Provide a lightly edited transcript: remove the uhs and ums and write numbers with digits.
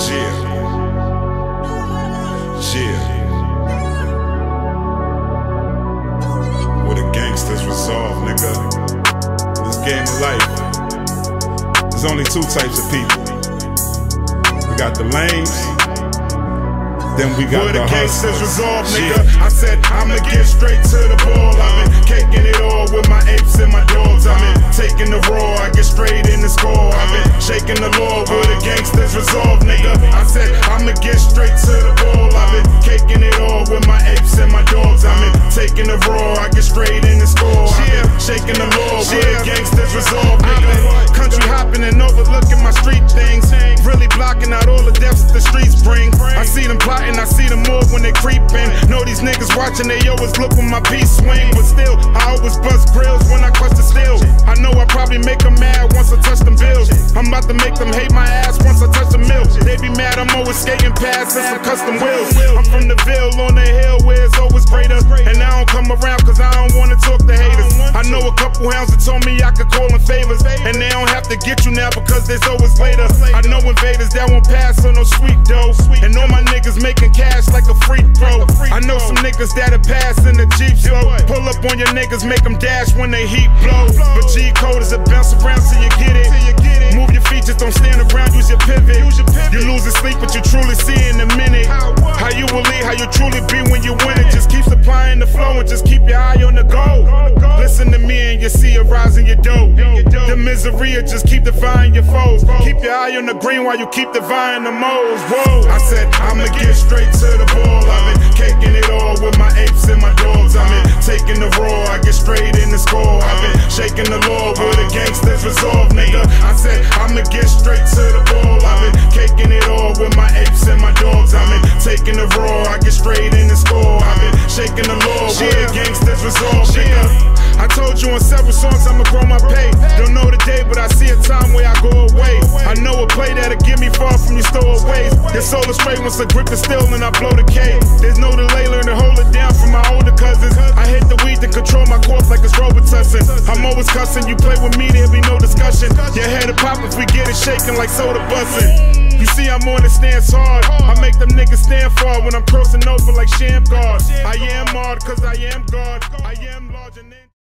Where the gangsters resolve, nigga. In this game of life, there's only two types of people. We got the lames, then we got the gangsters resolve, nigga. I said I'ma get straight to the ball. I've been caking it all with my apes and my dogs. I've been taking the raw, I get straight in the score. I've been shaking the law where the gangsters resolve, nigga. I said I'ma get straight to the ball. I've been caking it all with my apes and my dogs. I've been taking the raw, I get straight in the score. I've been shaking the law where the gangsters resolve, nigga. Country hopping and overlooking my street things, really blocking out all the deaths that the streets bring. I see them plotting, I see them more when they creepin'. Know these niggas watching, they always look when my piece swing. But still, I always bust grills when I clutch the steel. I know I probably make them mad once I touch them bills. I'm about to make them hate my ass once I touch the mill. They be mad I'm always skating past in some custom wheels. I'm from the Ville on the hill where it's always greater, and I don't come around cause I don't wanna talk to haters. I know a couple hounds that told me I could call in favors, and they don't have to get you now because there's always later. I know invaders that won't pass on no sweet dough, and all my niggas making cash like a free throw. I know some niggas that'll pass in the Jeep slow. Pull up on your niggas, make them dash when they heat blow. But G-code is a bounce around till you get it. Move your feet, just don't stand around, use your pivot. You losing sleep, but you truly see in a minute. How you will lead, how you truly be when you win it. Just keep supplying the flow and just keep your eye on the goal. Listen to me and you see a rise in your dough. The misery will just keep defying your foes. Keep your eye on the green while you keep defying the moles. Whoa, I said I'ma get straight to the ball. I've been caking it all with my apes and my dogs. I've been taking the raw, I get straight in the score. I've been shaking the law where the gangsters resolve, nigga. I said I'ma get straight to the ball. I've been caking it all with my apes and my dogs. I've been taking the raw, I get straight in the score. I've been shaking the law where the gangsters resolve, nigga. I told you on several songs I'ma grow my pay. Don't know the day, but I see a time where I go away. I know a play that'll get me far from your stowaways. Your soul is straight once I grip the steel and I blow the K. There's no delay, learn to hold it down from my older cousins. I hit the weed to control my corpse like it's Robitussin. I'm always cussing, you play with me, there'll be no discussion. Your head will pop if we get it shaking like soda bussin'. You see I'm on the stance hard. I make them niggas stand for when I'm crossing over like Shamgar. I am hard cause I am God. I am large and